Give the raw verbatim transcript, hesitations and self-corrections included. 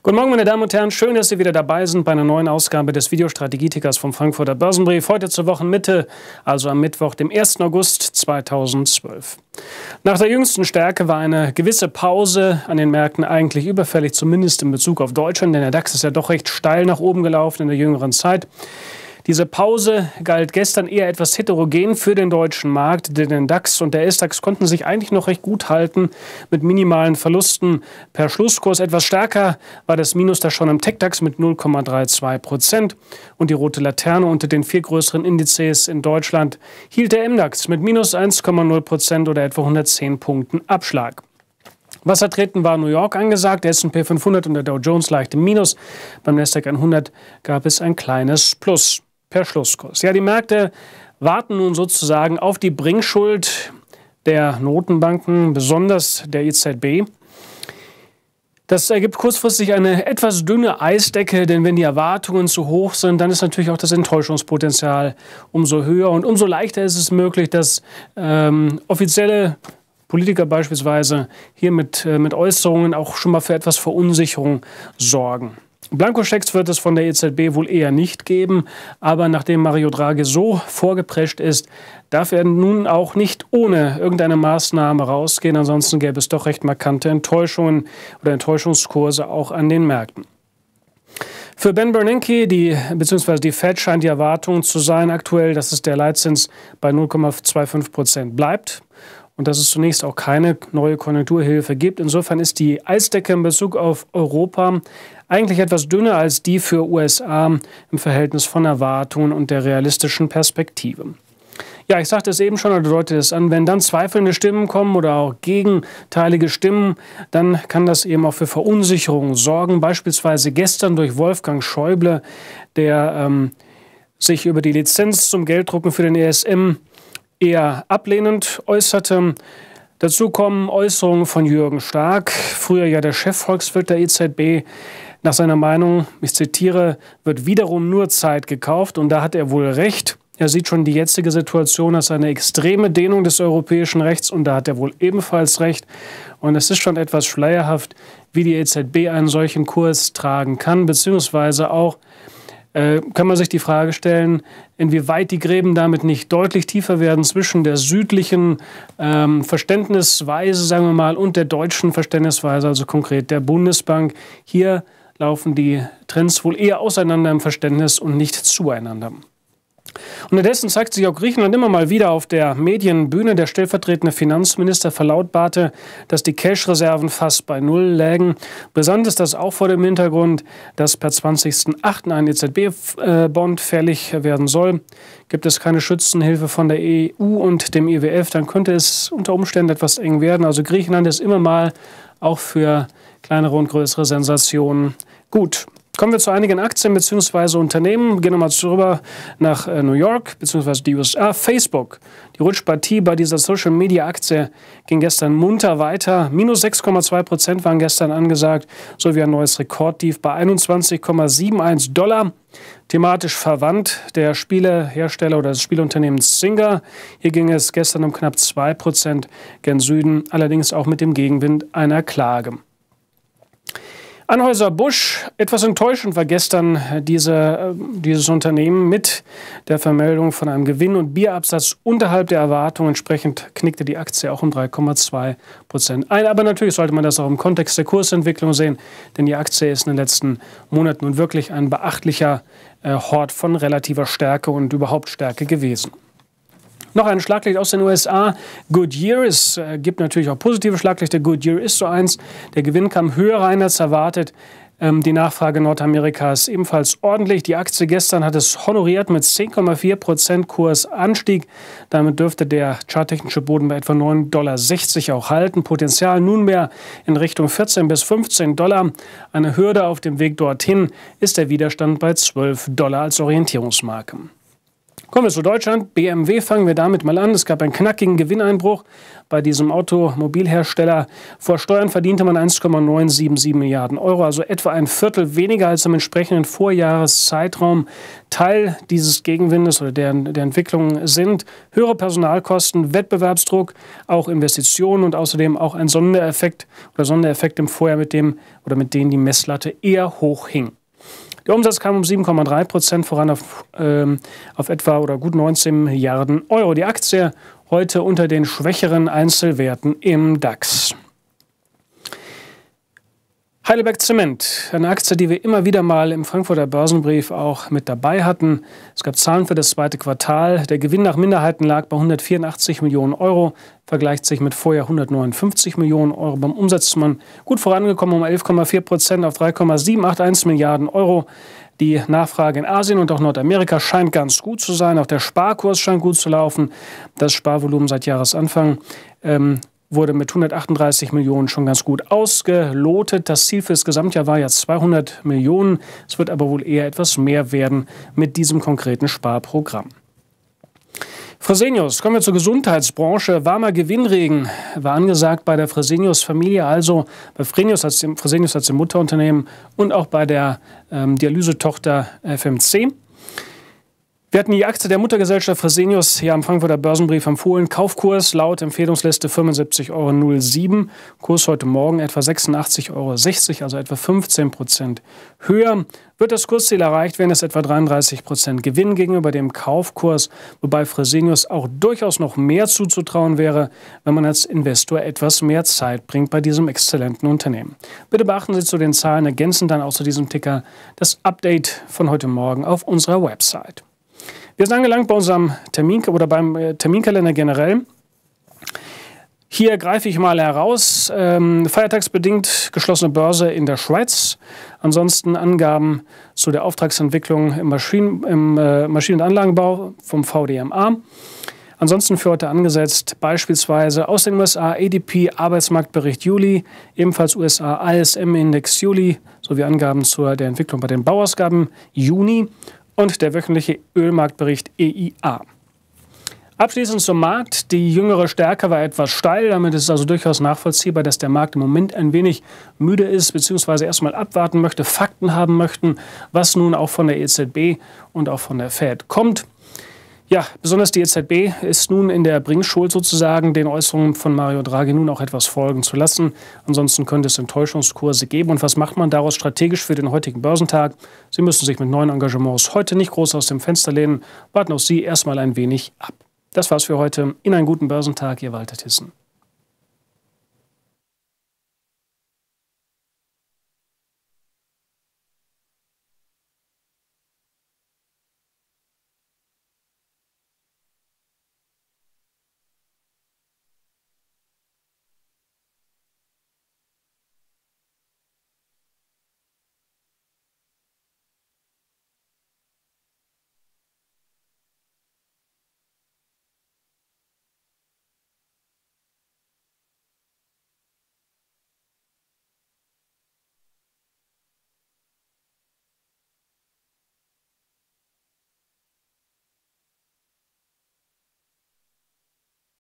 Guten Morgen, meine Damen und Herren. Schön, dass Sie wieder dabei sind bei einer neuen Ausgabe des Videostrategietickers vom Frankfurter Börsenbrief. Heute zur Wochenmitte, also am Mittwoch, dem ersten August zweitausendzwölf. Nach der jüngsten Stärke war eine gewisse Pause an den Märkten eigentlich überfällig, zumindest in Bezug auf Deutschland, denn der DAX ist ja doch recht steil nach oben gelaufen in der jüngeren Zeit. Diese Pause galt gestern eher etwas heterogen für den deutschen Markt, denn der DAX und der S DAX konnten sich eigentlich noch recht gut halten mit minimalen Verlusten per Schlusskurs. Etwas stärker war das Minus da schon im TecDAX mit null Komma zweiunddreißig Prozent und die rote Laterne unter den vier größeren Indizes in Deutschland hielt der M DAX mit minus eins Komma null Prozent oder etwa hundertzehn Punkten Abschlag. Wassertreten war New York angesagt, der S und P fünfhundert und der Dow Jones leicht im Minus. Beim Nasdaq hundert gab es ein kleines Plus per Schlusskurs. Ja, die Märkte warten nun sozusagen auf die Bringschuld der Notenbanken, besonders der E Z B. Das ergibt kurzfristig eine etwas dünne Eisdecke, denn wenn die Erwartungen zu hoch sind, dann ist natürlich auch das Enttäuschungspotenzial umso höher und umso leichter ist es möglich, dass ähm, offizielle Politiker beispielsweise hier mit, äh, mit Äußerungen auch schon mal für etwas Verunsicherung sorgen. Blankoschecks wird es von der E Z B wohl eher nicht geben, aber nachdem Mario Draghi so vorgeprescht ist, darf er nun auch nicht ohne irgendeine Maßnahme rausgehen. Ansonsten gäbe es doch recht markante Enttäuschungen oder Enttäuschungskurse auch an den Märkten. Für Ben Bernanke, die, beziehungsweise die Fed, scheint die Erwartung zu sein aktuell, dass es der Leitzins bei null Komma fünfundzwanzig Prozent bleibt und dass es zunächst auch keine neue Konjunkturhilfe gibt. Insofern ist die Eisdecke in Bezug auf Europa eigentlich etwas dünner als die für U S A im Verhältnis von Erwartungen und der realistischen Perspektive. Ja, ich sagte es eben schon oder deute es an, wenn dann zweifelnde Stimmen kommen oder auch gegenteilige Stimmen, dann kann das eben auch für Verunsicherung sorgen. Beispielsweise gestern durch Wolfgang Schäuble, der ähm, sich über die Lizenz zum Gelddrucken für den E S M eher ablehnend äußerte. Dazu kommen Äußerungen von Jürgen Stark, früher ja der Chefvolkswirt der E Z B. Nach seiner Meinung, ich zitiere, wird wiederum nur Zeit gekauft und da hat er wohl recht. Er sieht schon die jetzige Situation als eine extreme Dehnung des europäischen Rechts und da hat er wohl ebenfalls recht. Und es ist schon etwas schleierhaft, wie die E Z B einen solchen Kurs tragen kann, beziehungsweise auch äh, kann man sich die Frage stellen, inwieweit die Gräben damit nicht deutlich tiefer werden zwischen der südlichen ähm, Verständnisweise, sagen wir mal, und der deutschen Verständnisweise, also konkret der Bundesbank. Hier laufen die Trends wohl eher auseinander im Verständnis und nicht zueinander. Unterdessen zeigt sich auch Griechenland immer mal wieder auf der Medienbühne. Der stellvertretende Finanzminister verlautbarte, dass die Cash-Reserven fast bei Null lägen. Brisant ist das auch vor dem Hintergrund, dass per zwanzigsten achten ein E Z B-Bond fällig werden soll. Gibt es keine Schützenhilfe von der E U und dem I W F, dann könnte es unter Umständen etwas eng werden. Also Griechenland ist immer mal auch für kleinere und größere Sensationen gut. Kommen wir zu einigen Aktien bzw. Unternehmen. Gehen wir mal rüber nach äh, New York bzw. die U S A. Facebook. Die Rutschpartie bei dieser Social-Media-Aktie ging gestern munter weiter. Minus sechs Komma zwei Prozent waren gestern angesagt, sowie ein neues Rekordtief bei einundzwanzig Komma einundsiebzig Dollar. Thematisch verwandt der Spielehersteller oder des Spieleunternehmens Zynga. Hier ging es gestern um knapp zwei Prozent gen Süden, allerdings auch mit dem Gegenwind einer Klage. Anheuser-Busch, etwas enttäuschend war gestern diese, dieses Unternehmen mit der Vermeldung von einem Gewinn- und Bierabsatz unterhalb der Erwartung. Entsprechend knickte die Aktie auch um drei Komma zwei Prozent ein. Aber natürlich sollte man das auch im Kontext der Kursentwicklung sehen, denn die Aktie ist in den letzten Monaten nun wirklich ein beachtlicher äh, Hort von relativer Stärke und überhaupt Stärke gewesen. Noch ein Schlaglicht aus den U S A. Goodyear, es äh, gibt natürlich auch positive Schlaglichter. Goodyear ist so eins. Der Gewinn kam höher rein als erwartet. Ähm, die Nachfrage Nordamerikas ebenfalls ordentlich. Die Aktie gestern hat es honoriert mit zehn Komma vier Prozent Kursanstieg. Damit dürfte der charttechnische Boden bei etwa neun Komma sechzig Dollar auch halten. Potenzial nunmehr in Richtung vierzehn bis fünfzehn Dollar. Eine Hürde auf dem Weg dorthin ist der Widerstand bei zwölf Dollar als Orientierungsmarke. Kommen wir zu Deutschland. B M W fangen wir damit mal an. Es gab einen knackigen Gewinneinbruch bei diesem Automobilhersteller. Vor Steuern verdiente man eins Komma neun sieben sieben Milliarden Euro, also etwa ein Viertel weniger als im entsprechenden Vorjahreszeitraum. Teil dieses Gegenwindes oder der, der Entwicklung sind höhere Personalkosten, Wettbewerbsdruck, auch Investitionen und außerdem auch ein Sondereffekt oder Sondereffekt im Vorjahr, mit dem oder mit denen die Messlatte eher hoch hing. Der Umsatz kam um sieben Komma drei Prozent voran auf, ähm, auf etwa oder gut neunzehn Milliarden Euro. Die Aktie heute unter den schwächeren Einzelwerten im DAX. Heidelberg Zement, eine Aktie, die wir immer wieder mal im Frankfurter Börsenbrief auch mit dabei hatten. Es gab Zahlen für das zweite Quartal. Der Gewinn nach Minderheiten lag bei hundertvierundachtzig Millionen Euro, vergleicht sich mit vorher hundertneunundfünfzig Millionen Euro. Beim Umsatz ist man gut vorangekommen um elf Komma vier Prozent auf drei Komma sieben acht eins Milliarden Euro. Die Nachfrage in Asien und auch Nordamerika scheint ganz gut zu sein. Auch der Sparkurs scheint gut zu laufen. Das Sparvolumen seit Jahresanfang ähm, wurde mit hundertachtunddreißig Millionen schon ganz gut ausgelotet. Das Ziel für das Gesamtjahr war jetzt zweihundert Millionen. Es wird aber wohl eher etwas mehr werden mit diesem konkreten Sparprogramm. Fresenius, kommen wir zur Gesundheitsbranche. Warmer Gewinnregen war angesagt bei der Fresenius-Familie, also bei Fresenius als, dem, Fresenius als dem Mutterunternehmen und auch bei der ähm, Dialysetochter F M C. Wir hatten die Aktie der Muttergesellschaft Fresenius hier am Frankfurter Börsenbrief empfohlen. Kaufkurs laut Empfehlungsliste fünfundsiebzig Euro null sieben. Kurs heute Morgen etwa sechsundachtzig Euro sechzig, also etwa fünfzehn Prozent höher. Wird das Kursziel erreicht, wären es etwa dreiunddreißig Prozent Gewinn gegenüber dem Kaufkurs, wobei Fresenius auch durchaus noch mehr zuzutrauen wäre, wenn man als Investor etwas mehr Zeit bringt bei diesem exzellenten Unternehmen. Bitte beachten Sie zu den Zahlen, ergänzen dann auch zu diesem Ticker das Update von heute Morgen auf unserer Website. Wir sind angelangt bei unserem Termin oder beim Terminkalender generell. Hier greife ich mal heraus. Ähm, feiertagsbedingt geschlossene Börse in der Schweiz. Ansonsten Angaben zu der Auftragsentwicklung im, Maschinen-, im äh, Maschinen- und Anlagenbau vom V D M A. Ansonsten für heute angesetzt beispielsweise aus den U S A A D P Arbeitsmarktbericht Juli, ebenfalls U S A I S M-Index Juli sowie Angaben zur der Entwicklung bei den Bauausgaben Juni. Und der wöchentliche Ölmarktbericht E I A. Abschließend zum Markt. Die jüngere Stärke war etwas steil. Damit ist es also durchaus nachvollziehbar, dass der Markt im Moment ein wenig müde ist, beziehungsweise erstmal abwarten möchte, Fakten haben möchten, was nun auch von der E Z B und auch von der Fed kommt. Ja, besonders die E Z B ist nun in der Bringschuld sozusagen, den Äußerungen von Mario Draghi nun auch etwas folgen zu lassen. Ansonsten könnte es Enttäuschungskurse geben. Und was macht man daraus strategisch für den heutigen Börsentag? Sie müssen sich mit neuen Engagements heute nicht groß aus dem Fenster lehnen. Warten auch Sie erstmal ein wenig ab. Das war's für heute. Ihnen einen guten Börsentag, Ihr Walter Thyssen.